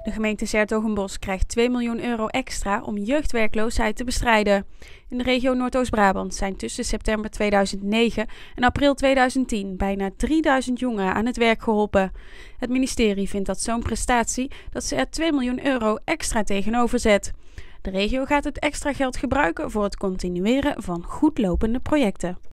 De gemeente 's-Hertogenbosch krijgt 2 miljoen euro extra om jeugdwerkloosheid te bestrijden. In de regio Noordoost-Brabant zijn tussen september 2009 en april 2010 bijna 3000 jongeren aan het werk geholpen. Het ministerie vindt dat zo'n prestatie dat ze er 2 miljoen euro extra tegenover zet. De regio gaat het extra geld gebruiken voor het continueren van goed lopende projecten.